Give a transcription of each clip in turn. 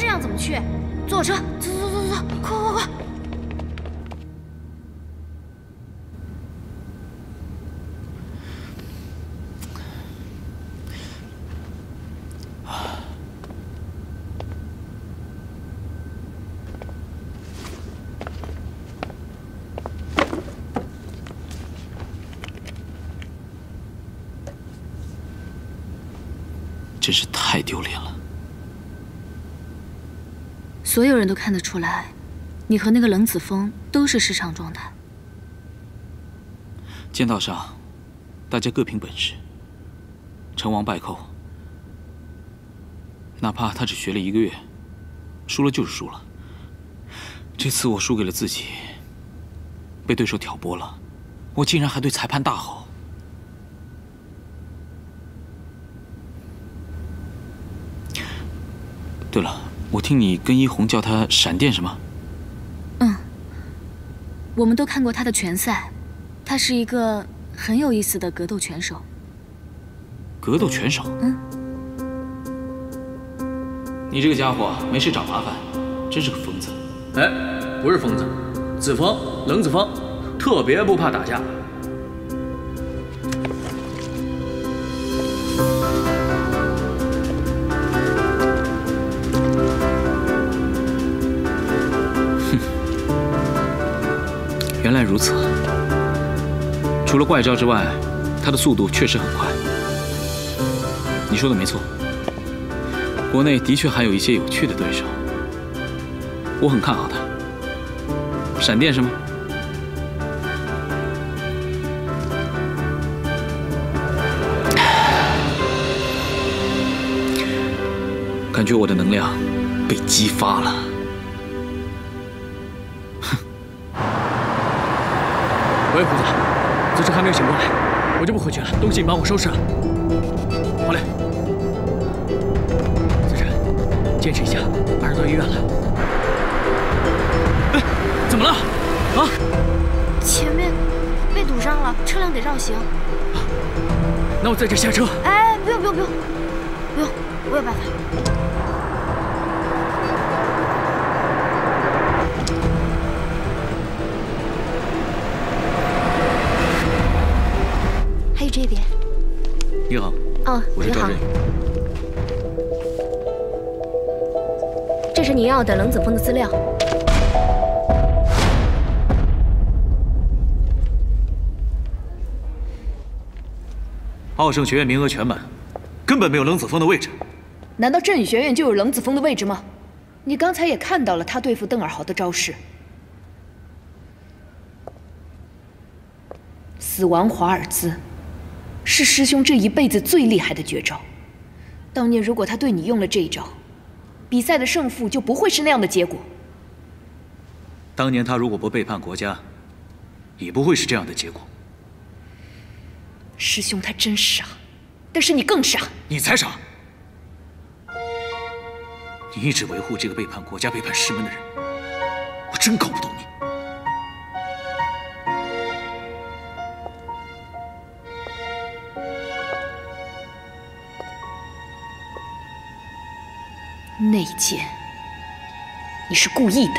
这样怎么去？坐我车，走，快！ 真是太丢脸了。 所有人都看得出来，你和那个冷子峰都是失常状态。 剑道上，大家各凭本事，成王败寇。哪怕他只学了1个月，输了就是输了。这次我输给了自己，被对手挑拨了，我竟然还对裁判大吼。 对了，我听你跟一红叫他闪电什么？ 嗯，我们都看过他的拳赛，他是一个很有意思的格斗拳手。 格斗拳手？ 嗯。 你这个家伙没事找麻烦，真是个疯子。 哎，不是疯子，子枫，冷子枫，特别不怕打架。 原来如此，除了怪招之外，他的速度确实很快。你说的没错，国内的确还有一些有趣的对手，我很看好他。闪电是吗？感觉我的能量被激发了。 喂，胡子，子晨还没有醒过来，我就不回去了，东西你帮我收拾了。好嘞，子晨，坚持一下，马上到医院了。哎，怎么了？啊？ 前面被堵上了，车辆得绕行。 那我在这下车。 哎，不用，我有办法。 这边， 你好。 哦， 我是赵振宇。 这是你要的冷子枫的资料。 傲盛学院名额全满，根本没有冷子枫的位置。 难道振宇学院就有冷子枫的位置吗？你刚才也看到了他对付邓尔豪的招式。死亡华尔兹。 是师兄这一辈子最厉害的绝招。当年如果他对你用了这一招，比赛的胜负就不会是那样的结果。 当年他如果不背叛国家，也不会是这样的结果。 师兄他真傻，但是你更傻。 你才傻！你一直维护这个背叛国家、背叛师门的人，我真搞不懂你。 内奸，你是故意的。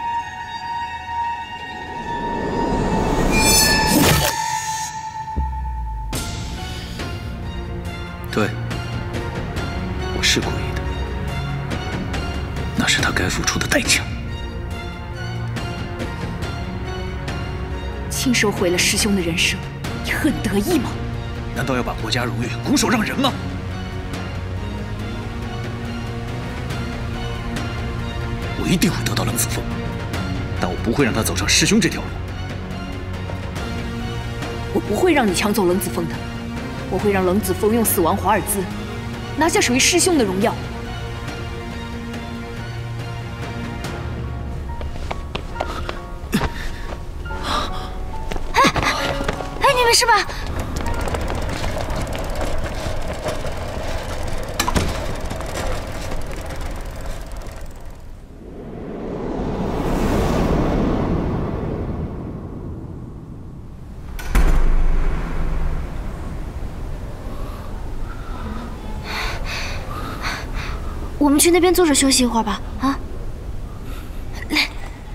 对，我是故意的，那是他该付出的代价。 亲手毁了师兄的人生，你很得意吗？ 难道要把国家荣誉拱手让人吗？ 我一定会得到冷子枫，但我不会让他走上师兄这条路。 我不会让你抢走冷子枫的，我会让冷子枫用死亡华尔兹拿下属于师兄的荣耀。 哎，你没事吧？ 我们去那边坐着休息一会儿吧。啊，来。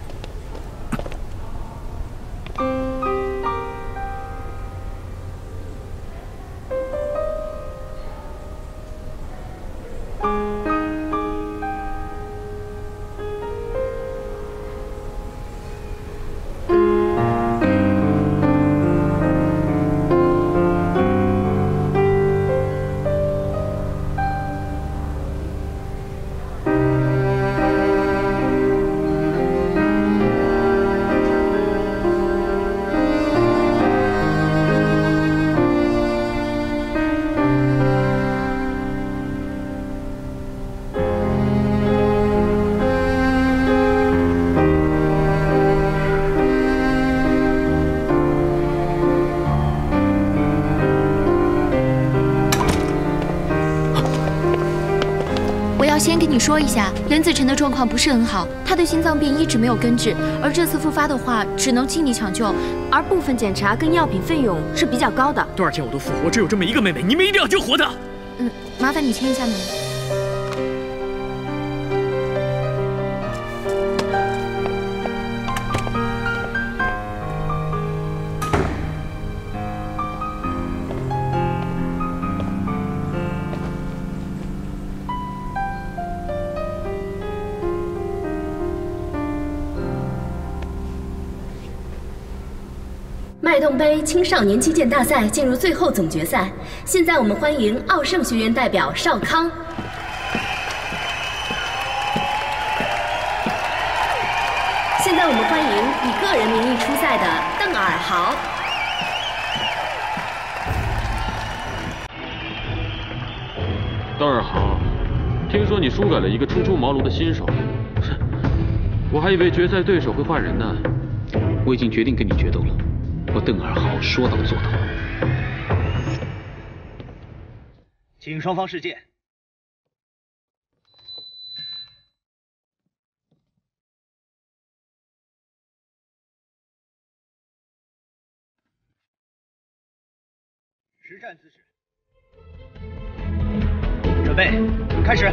先跟你说一下，任子辰的状况不是很好，他的心脏病一直没有根治，而这次复发的话，只能尽力抢救， 而部分检查跟药品费用是比较高的。 多少钱我都付，我只有这么一个妹妹，你们一定要救活她。 麻烦你签一下名。 脉动杯青少年击剑大赛进入最后总决赛，现在我们欢迎奥盛学院代表邵康。现在我们欢迎以个人名义出赛的邓尔豪。 邓尔豪，听说你输给了一个初出茅庐的新手，我还以为决赛对手会换人呢。 我已经决定跟你决斗了。 我邓尔豪说到做到。 请双方示剑。实战姿势。准备，开始。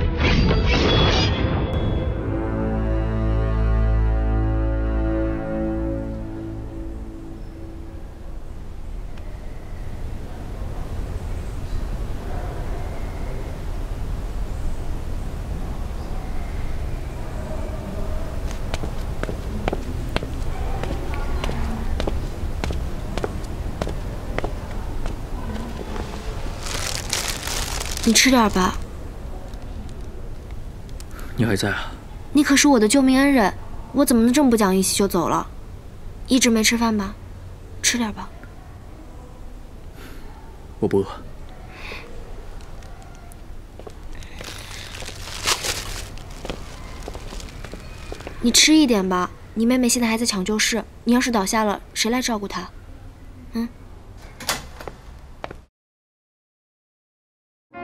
你吃点吧。 你还在啊？ 你可是我的救命恩人，我怎么能这么不讲义气就走了？一直没吃饭吧？吃点吧。 我不饿。 你吃一点吧。你妹妹现在还在抢救室，你要是倒下了，谁来照顾她？嗯。